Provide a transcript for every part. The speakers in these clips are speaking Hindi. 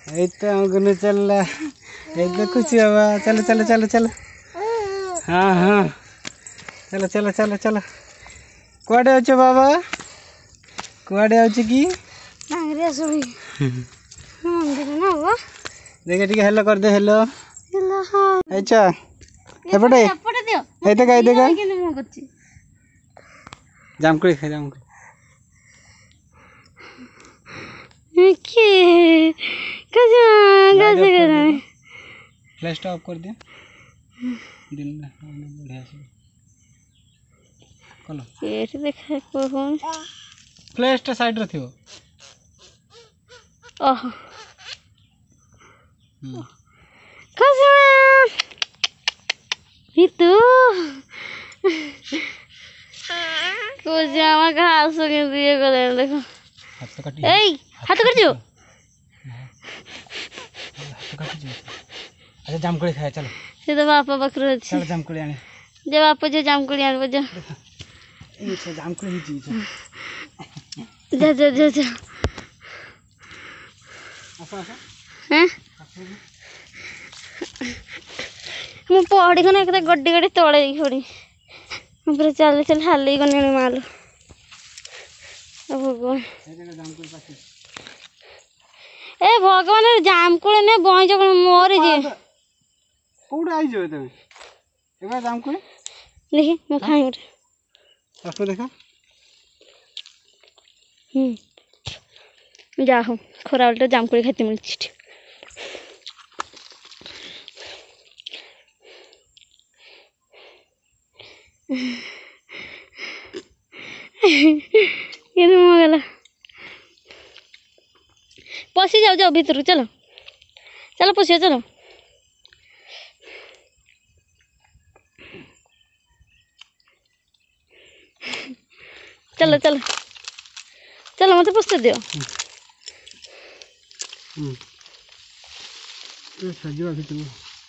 गुनु चल खुशी बाबा चलो चलो चलो चलो हाँ हाँ चलो चलो चलो चलो कुआडे अच्छे बाबा कुआडे अच्छे कि देखे टिके हेलो कर दे हेलो अच्छा एपटे ए देखा ए देखा जामकुड़ी खा जामकुड़ी फ्लैश ऑफ कर दिया दिन में बढ़िया से कलो ये देखा कौन फ्लैश टा साइड रे थियो ओह कसमा हितु को जामा घास के दिए करे देखो हाथ काटी ए हाथ काट जो अच्छा जामकुड़ी खाए चलो से तो बापा बकरो अछि चल जामकुड़ी आने जे बापा जो जामकुड़ी आने बजा ये से जामकुड़ी ही चीज जा जा जा जा हैं मु पहाड़ी को ना एक गड्डी गड्डी तळे खड़ी ऊपर चल चल हाली गने माल भगवान ए भगवान जामकुड़ी ने बई जग मोर जे कोड आई जो तमे एबा जामकुड़ी देखि मैं खाई उठ आपको देखा जा हो खरा उल्टा जामकुड़ी खाती मिलछि ये मगला पसी जाओ जाओ भीतर चलो चलो पसी चलो चलो चलो चलो मत पसते दियो सजीवा भीतर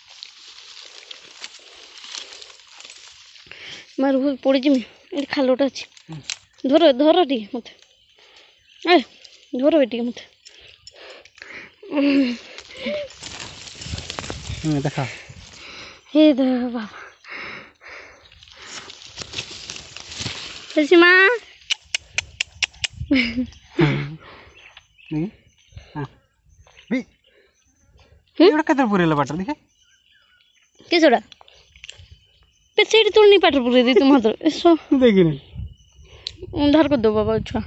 मार पड़ी जिमी ये खालोटा अच्छी धर धर टी मत ए धर टी मत देखा हे दे बाबा खुशी माँ नहीं हाँ भी ये उड़ा किधर पूरे लबाटर दिखे किस उड़ा पेट तोड़ नहीं पाटर पूरे दी तुम हाथ ऐसा देखी नहीं उधार कर दो बाबा अच्छा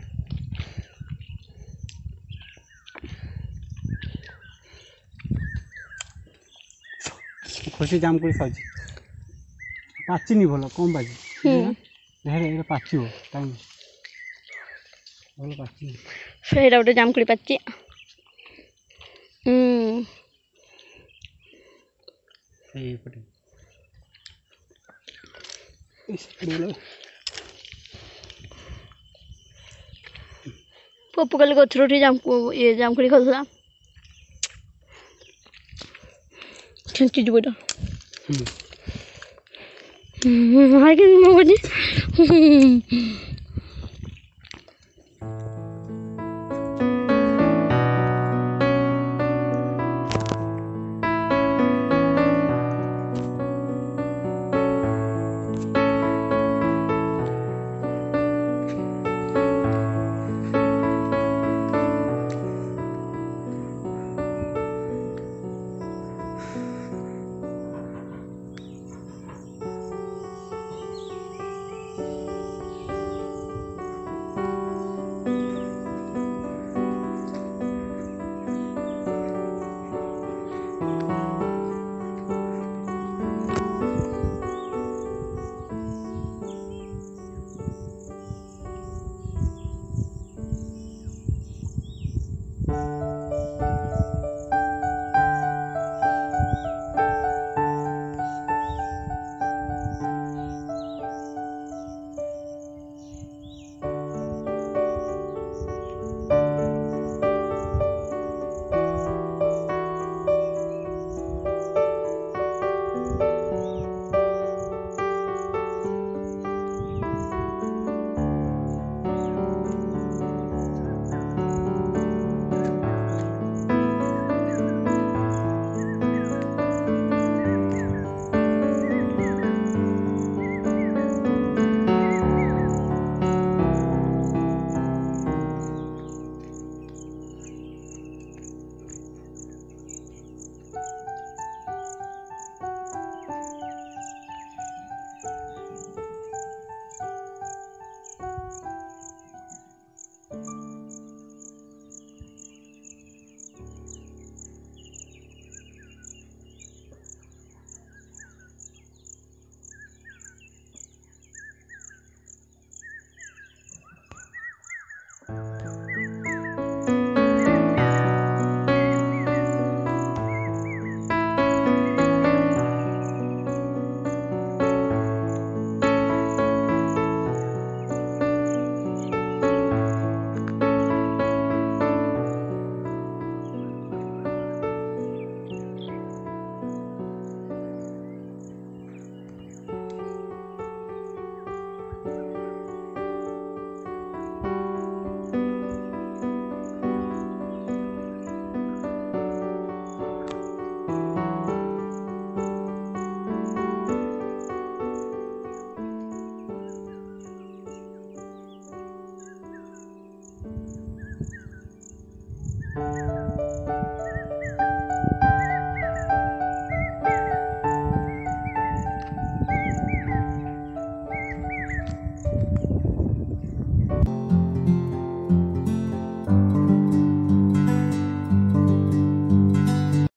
खुशी जामकुड़ी खाऊची पाची नहीं भलो कम बाजी ये पाची हो टाइम भलो पाची फेरा उठे जामकुड़ी पाची ये पटे पप्पू कल गछ रोटी ये जामकुड़ी खाऊला छंची जो बेटा हाय कि